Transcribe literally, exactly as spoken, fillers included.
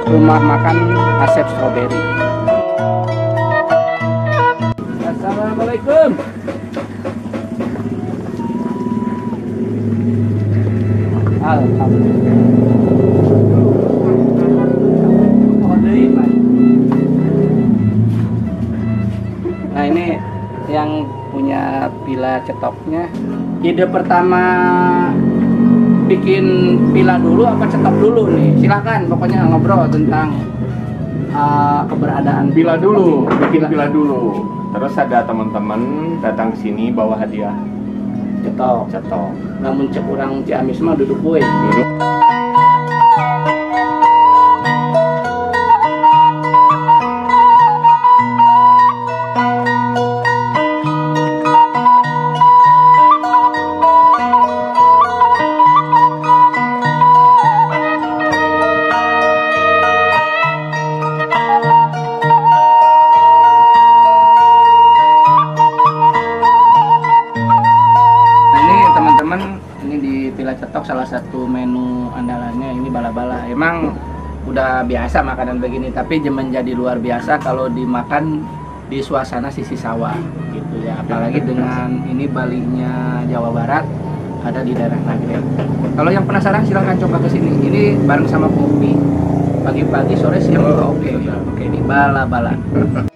rumah makan Asep Strawberry. Assalamualaikum. Alhamdulillah. Nah ini yang punya pila cetoknya. Ide pertama bikin pila dulu apa cetok dulu nih? Silakan, pokoknya ngobrol tentang uh, keberadaan pila dulu, bikin pila. pila dulu. Terus ada teman-teman datang sini bawa hadiah Cetok. cetok. Namun cek orang Ciamis mah duduk gue. Duduk. Ini di Pila Cetok salah satu menu andalannya ini bala-bala. Emang udah biasa makanan begini, tapi menjadi luar biasa kalau dimakan di suasana sisi sawah gitu ya. Apalagi dengan ini Balinya Jawa Barat, ada di daerah Nagreg. Kalau yang penasaran silahkan coba ke sini. Ini bareng sama kopi. Pagi-pagi, sore, siang juga oke. Oke, ini bala-bala.